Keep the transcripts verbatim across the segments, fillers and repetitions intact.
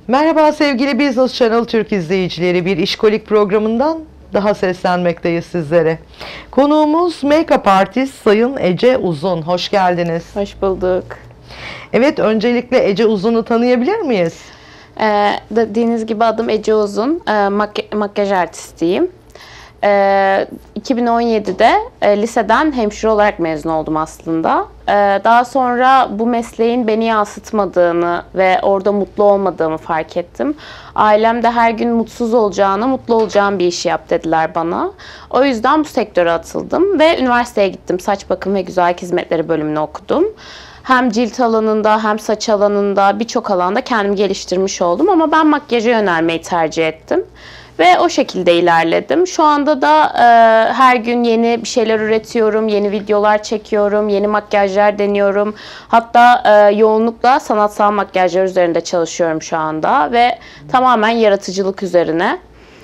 Merhaba sevgili Business Channel Türk izleyicileri, bir işkolik programından daha seslenmekteyiz sizlere. Konuğumuz Make-up Artist Sayın Ece Uzun. Hoş geldiniz. Hoş bulduk. Evet, öncelikle Ece Uzun'u tanıyabilir miyiz? Ee, dediğiniz gibi adım Ece Uzun, ee, mak makyaj artistiyim. Ee, iki bin on yedi'de e, liseden hemşire olarak mezun oldum aslında. Ee, daha sonra bu mesleğin beni yansıtmadığını ve orada mutlu olmadığımı fark ettim. Ailem de her gün mutsuz olacağına, mutlu olacağım bir işi yap dediler bana. O yüzden bu sektöre atıldım ve üniversiteye gittim. Saç bakım ve güzellik hizmetleri bölümünü okudum. Hem cilt alanında hem saç alanında birçok alanda kendimi geliştirmiş oldum ama ben makyaja yönelmeyi tercih ettim. Ve o şekilde ilerledim. Şu anda da e, her gün yeni bir şeyler üretiyorum, yeni videolar çekiyorum, yeni makyajlar deniyorum. Hatta e, yoğunlukla sanatsal makyajlar üzerinde çalışıyorum şu anda ve tamamen yaratıcılık üzerine.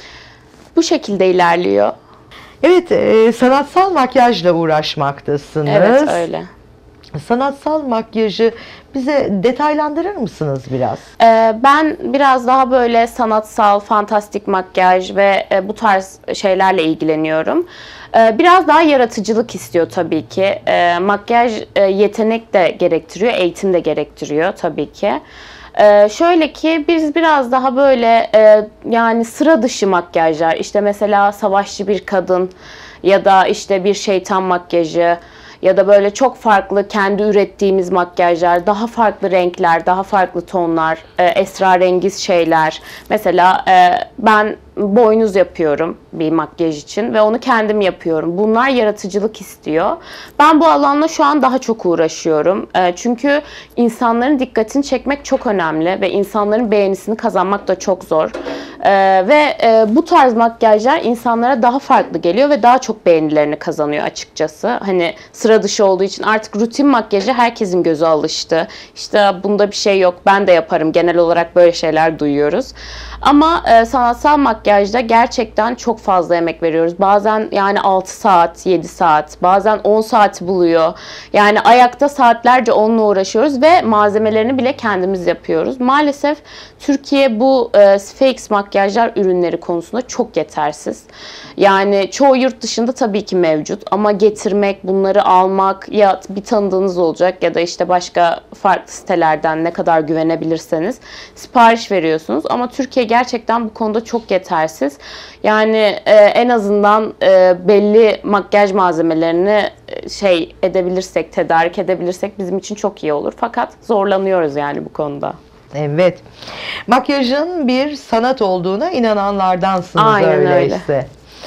Bu şekilde ilerliyor. Evet, e, sanatsal makyajla uğraşmaktasınız. Evet, öyle. Sanatsal makyajı bize detaylandırır mısınız biraz? Ee, ben biraz daha böyle sanatsal, fantastik makyaj ve e, bu tarz şeylerle ilgileniyorum. Ee, biraz daha yaratıcılık istiyor tabii ki. Ee, makyaj e, yetenek de gerektiriyor, eğitim de gerektiriyor tabii ki. Ee, şöyle ki biz biraz daha böyle e, yani sıra dışı makyajlar, işte mesela savaşçı bir kadın ya da işte bir şeytan makyajı, ya da böyle çok farklı kendi ürettiğimiz makyajlar, daha farklı renkler, daha farklı tonlar, e, esrarengiz şeyler. Mesela e, ben boynuz yapıyorum bir makyaj için ve onu kendim yapıyorum. Bunlar yaratıcılık istiyor. Ben bu alanla şu an daha çok uğraşıyorum. E, çünkü insanların dikkatini çekmek çok önemli ve insanların beğenisini kazanmak da çok zor. E, ve e, bu tarz makyajlar insanlara daha farklı geliyor ve daha çok beğenilerini kazanıyor açıkçası. Hani sıra dışı olduğu için artık rutin makyajı herkesin gözü alıştı. İşte bunda bir şey yok, ben de yaparım. Genel olarak böyle şeyler duyuyoruz. Ama e, sanatsal makyajda gerçekten çok fazla emek veriyoruz. Bazen yani altı saat, yedi saat, bazen on saati buluyor. Yani ayakta saatlerce onunla uğraşıyoruz ve malzemelerini bile kendimiz yapıyoruz. Maalesef Türkiye bu e, fake makyajlar ürünleri konusunda çok yetersiz. Yani çoğu yurt dışında tabii ki mevcut ama getirmek, bunları almak, ya bir tanıdığınız olacak ya da işte başka farklı sitelerden ne kadar güvenebilirseniz sipariş veriyorsunuz. Ama Türkiye gerçekten bu konuda çok yetersiz. Yani e, en azından e, belli makyaj malzemelerini e, şey edebilirsek, tedarik edebilirsek bizim için çok iyi olur. Fakat zorlanıyoruz yani bu konuda. Evet. Makyajın bir sanat olduğuna inananlardansınız. Aynen öyleyse. Öyle.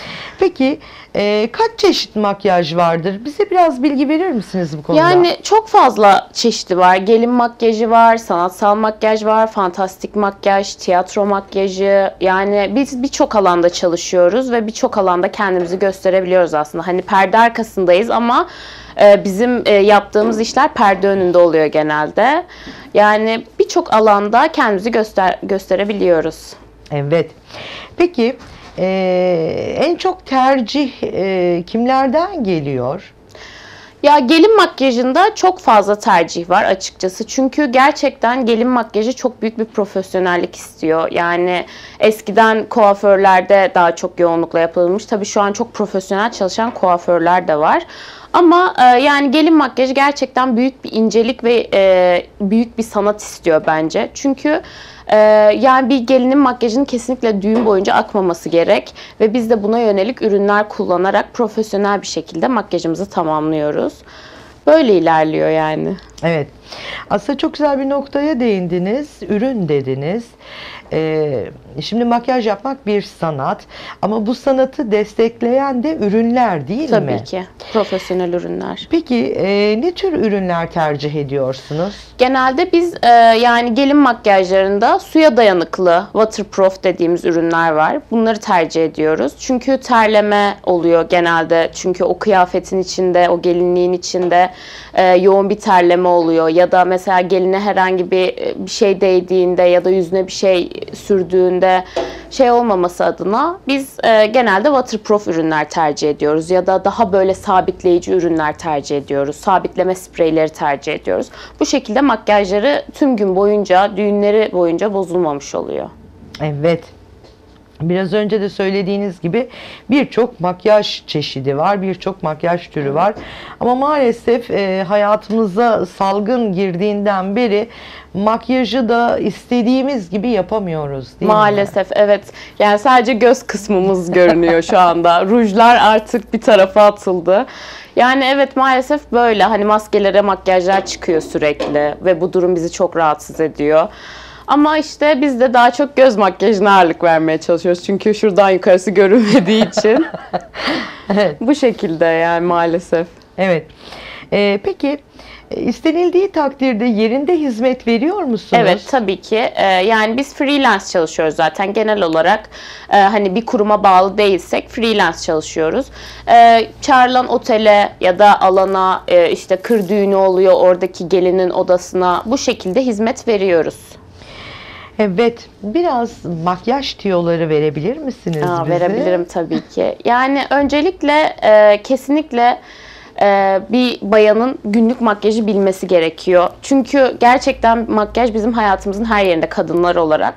Peki e, kaç çeşit makyaj vardır? Bize biraz bilgi verir misiniz bu konuda? Yani çok fazla çeşidi var. Gelin makyajı var, sanatsal makyaj var, fantastik makyaj, tiyatro makyajı. Yani biz birçok alanda çalışıyoruz ve birçok alanda kendimizi gösterebiliyoruz aslında. Hani perde arkasındayız ama e, bizim e, yaptığımız işler perde önünde oluyor genelde. Yani birçok alanda kendimizi göster gösterebiliyoruz. Evet. Peki Ee, en çok tercih e, kimlerden geliyor? Ya gelin makyajında çok fazla tercih var açıkçası. Çünkü gerçekten gelin makyajı çok büyük bir profesyonellik istiyor. Yani eskiden kuaförlerde daha çok yoğunlukla yapılmış. Tabii şu an çok profesyonel çalışan kuaförler de var. Ama e, yani gelin makyajı gerçekten büyük bir incelik ve e, büyük bir sanat istiyor bence. Çünkü e, yani bir gelinin makyajının kesinlikle düğün boyunca akmaması gerek. Ve biz de buna yönelik ürünler kullanarak profesyonel bir şekilde makyajımızı tamamlıyoruz. Böyle ilerliyor yani. Evet. Aslında çok güzel bir noktaya değindiniz. Ürün dediniz. Ee, şimdi makyaj yapmak bir sanat. Ama bu sanatı destekleyen de ürünler değil Tabii mi? Tabii ki. Profesyonel ürünler. Peki e, ne tür ürünler tercih ediyorsunuz? Genelde biz e, yani gelin makyajlarında suya dayanıklı, waterproof dediğimiz ürünler var. Bunları tercih ediyoruz. Çünkü terleme oluyor genelde. Çünkü o kıyafetin içinde, o gelinliğin içinde e, yoğun bir terleme oluyor ya da mesela geline herhangi bir, bir şey değdiğinde ya da yüzüne bir şey sürdüğünde şey olmaması adına biz e, genelde waterproof ürünler tercih ediyoruz ya da daha böyle sabitleyici ürünler tercih ediyoruz. Sabitleme spreyleri tercih ediyoruz. Bu şekilde makyajları tüm gün boyunca, düğünleri boyunca bozulmamış oluyor. Evet. Biraz önce de söylediğiniz gibi birçok makyaj çeşidi var, birçok makyaj türü var. Ama maalesef e, hayatımıza salgın girdiğinden beri makyajı da istediğimiz gibi yapamıyoruz, değil mi? Maalesef evet. Yani sadece göz kısmımız görünüyor şu anda. Rujlar artık bir tarafa atıldı. Yani evet maalesef böyle. Hani maskelere makyajlar çıkıyor sürekli ve bu durum bizi çok rahatsız ediyor. Ama işte biz de daha çok göz makyajına ağırlık vermeye çalışıyoruz. Çünkü şuradan yukarısı görünmediği için. Evet. Bu şekilde yani maalesef. Evet. Ee, peki istenildiği takdirde yerinde hizmet veriyor musunuz? Evet tabii ki. Ee, yani biz freelance çalışıyoruz zaten genel olarak. E, hani bir kuruma bağlı değilsek freelance çalışıyoruz. E, çağrılan otele ya da alana e, işte kır düğünü oluyor oradaki gelinin odasına bu şekilde hizmet veriyoruz. Evet, biraz makyaj tüyoları verebilir misiniz Aa, bize? verebilirim tabii ki. Yani öncelikle e, kesinlikle e, bir bayanın günlük makyajı bilmesi gerekiyor. Çünkü gerçekten makyaj bizim hayatımızın her yerinde kadınlar olarak.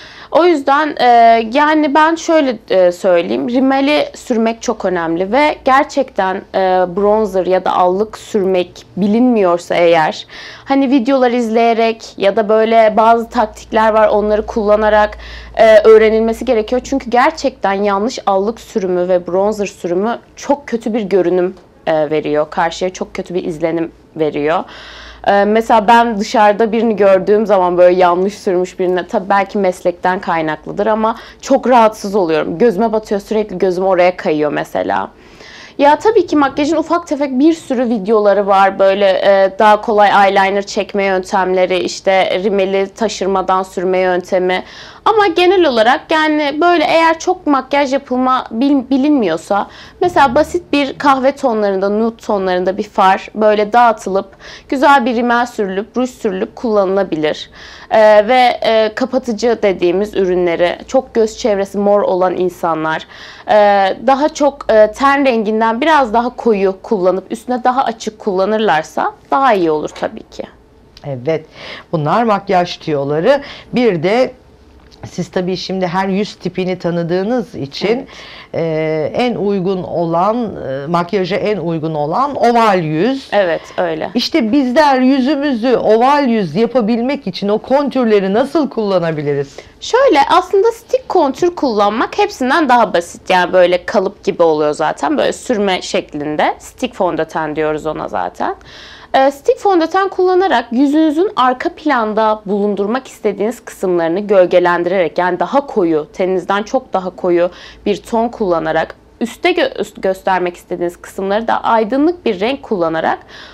O yüzden e, yani ben şöyle e, söyleyeyim, rimeli sürmek çok önemli ve gerçekten e, bronzer ya da allık sürmek bilinmiyorsa eğer, hani videolar izleyerek ya da böyle bazı taktikler var onları kullanarak e, öğrenilmesi gerekiyor. Çünkü gerçekten yanlış allık sürümü ve bronzer sürümü çok kötü bir görünüm e, veriyor, karşıya çok kötü bir izlenim veriyor. Ee, mesela ben dışarıda birini gördüğüm zaman böyle yanlış sürmüş birine, tabii belki meslekten kaynaklıdır ama çok rahatsız oluyorum. Gözüme batıyor, sürekli gözüm oraya kayıyor mesela. Ya tabii ki makyajın ufak tefek bir sürü videoları var. Böyle e, daha kolay eyeliner çekme yöntemleri, işte rimeli taşırmadan sürme yöntemi. Ama genel olarak yani böyle eğer çok makyaj yapılma bil, bilinmiyorsa mesela basit bir kahve tonlarında, nude tonlarında bir far böyle dağıtılıp güzel bir rimel sürülüp, ruj sürülüp kullanılabilir. Ee, ve e, kapatıcı dediğimiz ürünleri çok göz çevresi mor olan insanlar e, daha çok e, ten renginden biraz daha koyu kullanıp üstüne daha açık kullanırlarsa daha iyi olur tabii ki. Evet, bunlar makyaj tüyoları. Bir de siz tabii şimdi her yüz tipini tanıdığınız için evet. e, en uygun olan, e, makyaja en uygun olan oval yüz. Evet, öyle. İşte bizler yüzümüzü oval yüz yapabilmek için o kontürleri nasıl kullanabiliriz? Şöyle aslında stick kontür kullanmak hepsinden daha basit. Yani böyle kalıp gibi oluyor zaten. Böyle sürme şeklinde. Stick fondöten diyoruz ona zaten. Stick fondöten kullanarak yüzünüzün arka planda bulundurmak istediğiniz kısımlarını gölgelendirerek, yani daha koyu, teninizden çok daha koyu bir ton kullanarak, üste gö- göstermek istediğiniz kısımları da aydınlık bir renk kullanarak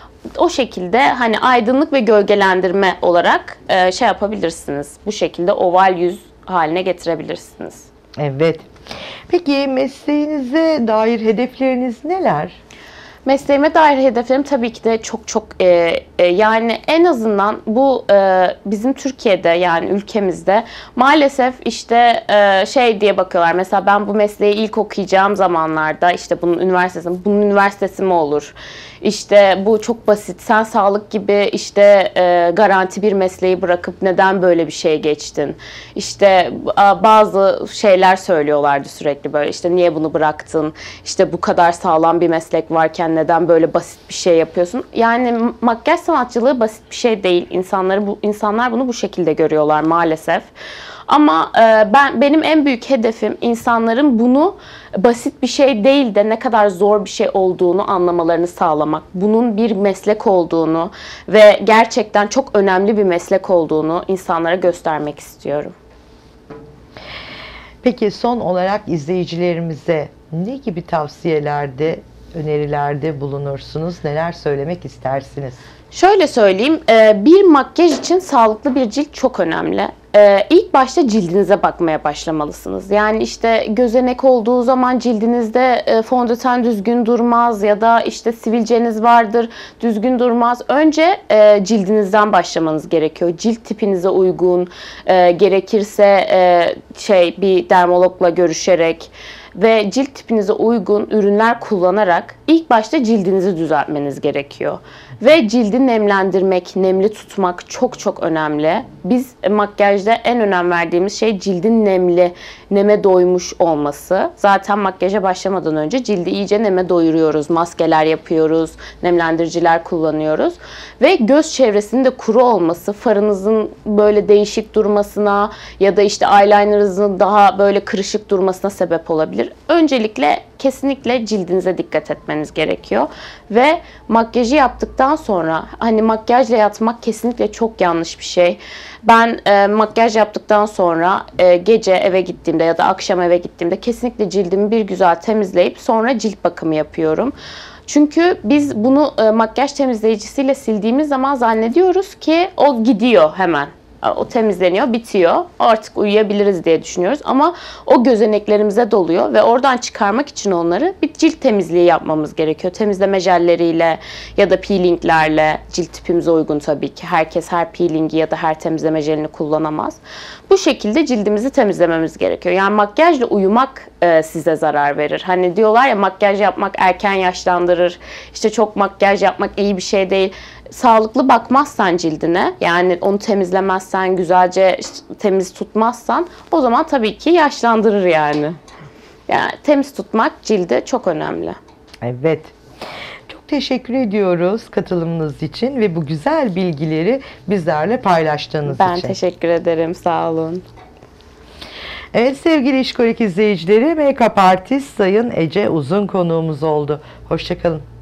o şekilde hani aydınlık ve gölgelendirme olarak e, şey yapabilirsiniz. Bu şekilde oval yüz haline getirebilirsiniz. Evet. Peki mesleğinize dair hedefleriniz neler? Mesleğime dair hedeflerim tabii ki de çok çok e, e, yani en azından bu e, bizim Türkiye'de yani ülkemizde maalesef işte e, şey diye bakıyorlar. Mesela ben bu mesleği ilk okuyacağım zamanlarda işte bunun üniversitesi, bunun üniversitesi mi olur? İşte bu çok basit. Sen sağlık gibi işte e, garanti bir mesleği bırakıp neden böyle bir şeye geçtin? İşte bazı şeyler söylüyorlardı sürekli böyle. İşte niye bunu bıraktın? İşte bu kadar sağlam bir meslek varken neden böyle basit bir şey yapıyorsun? Yani makyaj sanatçılığı basit bir şey değil. İnsanları bu insanlar bunu bu şekilde görüyorlar maalesef. Ama e, ben benim en büyük hedefim insanların bunu basit bir şey değil de ne kadar zor bir şey olduğunu anlamalarını sağlamak. Bunun bir meslek olduğunu ve gerçekten çok önemli bir meslek olduğunu insanlara göstermek istiyorum. Peki son olarak izleyicilerimize ne gibi tavsiyelerde önerilerde bulunursunuz? Neler söylemek istersiniz? Şöyle söyleyeyim, e, bir makyaj için sağlıklı bir cilt çok önemli. E, İlk başta cildinize bakmaya başlamalısınız. Yani işte gözenek olduğu zaman cildinizde e, fondöten düzgün durmaz ya da işte sivilceniz vardır, düzgün durmaz. Önce e, cildinizden başlamanız gerekiyor. Cilt tipinize uygun, e, gerekirse e, şey bir dermologla görüşerek ve cilt tipinize uygun ürünler kullanarak ilk başta cildinizi düzeltmeniz gerekiyor. Ve cildi nemlendirmek, nemli tutmak çok çok önemli. Biz makyajda en önem verdiğimiz şey cildin nemli, neme doymuş olması. Zaten makyaja başlamadan önce cildi iyice neme doyuruyoruz. Maskeler yapıyoruz, nemlendiriciler kullanıyoruz. Ve göz çevresinin de kuru olması, farınızın böyle değişik durmasına ya da işte eyelinerınızın daha böyle kırışık durmasına sebep olabilir. Öncelikle kesinlikle cildinize dikkat etmeniz gerekiyor. Ve makyajı yaptıktan sonra hani makyajla yatmak kesinlikle çok yanlış bir şey. Ben e, makyaj yaptıktan sonra e, gece eve gittiğimde ya da akşam eve gittiğimde kesinlikle cildimi bir güzel temizleyip sonra cilt bakımı yapıyorum. Çünkü biz bunu e, makyaj temizleyicisiyle sildiğimiz zaman zannediyoruz ki o gidiyor hemen. O temizleniyor, bitiyor. Artık uyuyabiliriz diye düşünüyoruz. Ama o gözeneklerimize doluyor ve oradan çıkarmak için onları bir cilt temizliği yapmamız gerekiyor. Temizleme jelleriyle ya da peelinglerle, cilt tipimize uygun tabii ki. Herkes her peelingi ya da her temizleme jelini kullanamaz. Bu şekilde cildimizi temizlememiz gerekiyor. Yani makyajla uyumak e, size zarar verir. Hani diyorlar ya makyaj yapmak erken yaşlandırır. İşte çok makyaj yapmak iyi bir şey değil. Sağlıklı bakmazsan cildine, yani onu temizlemezsen, güzelce temiz tutmazsan o zaman tabii ki yaşlandırır yani. Yani temiz tutmak cilde çok önemli. Evet. Çok teşekkür ediyoruz katılımınız için ve bu güzel bilgileri bizlerle paylaştığınız Ben için. Ben teşekkür ederim. Sağ olun. Evet sevgili İşkolik izleyicileri, Make-up Artist Sayın Ece Uzun konuğumuz oldu. Hoşça kalın.